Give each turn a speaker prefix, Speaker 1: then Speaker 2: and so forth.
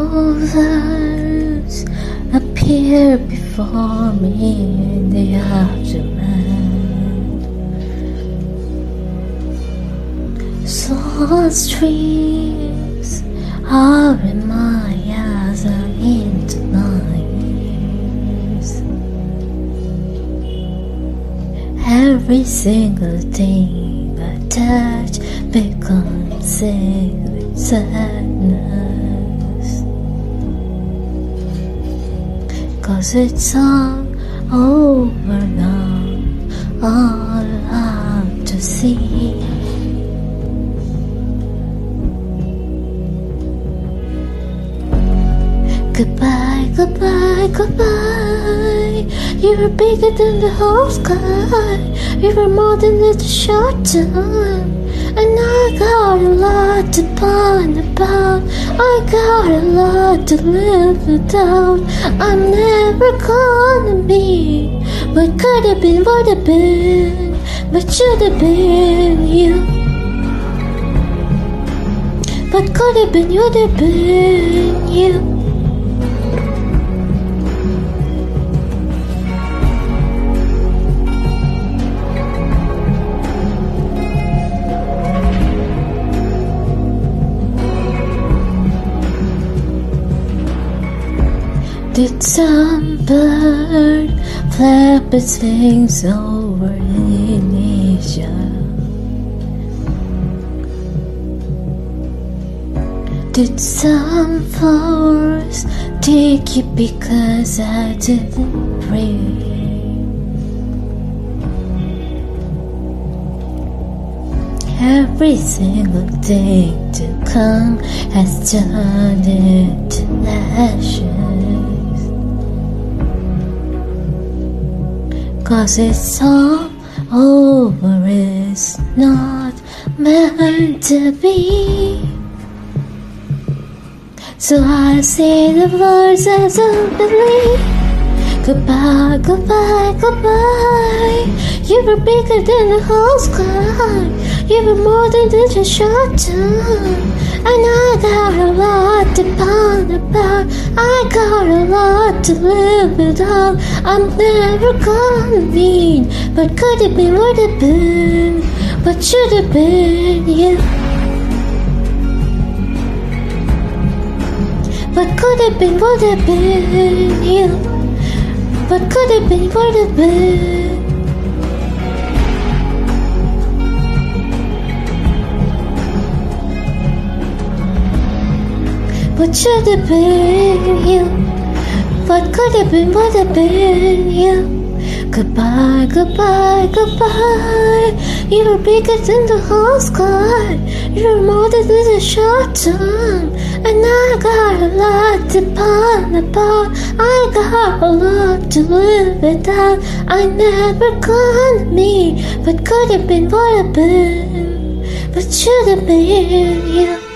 Speaker 1: shoulders appear before me in the aftermath. Salt streams are in my eyes and into my ears. Every single thing I touch becomes sick with sadness, 'cause it's all over now, all out to see. Goodbye, goodbye, goodbye. You were bigger than the whole sky. You were more than just a short time. And I got a lot to ponder about. I got a lot to live without. I'm never gonna be what could have been, would have been, what should have been you. What could have been, would have been you. Did some bird flap its wings over Indonesia? Did some flowers take you because I didn't pray? Every single thing to come has turned into ashes. 'Cause it's all over, it's not meant to be. So I say the words I don't believe. Goodbye, goodbye, goodbye. You were bigger than the whole sky. You were more than just a short time. And I got a lot to ponder about. I got a lot to live without. I'm never gonna be what could have been, would have been, what should have been you. What could have been, would have been you. What could have been, would have been. What should have been you. What could have been, would have been you. Goodbye, goodbye, goodbye. You were bigger than the whole sky. You were more than just a short time. And I got a lot to ponder about. I got a lot to live without. I never gonna meet what could have been, would have been, what should have been you.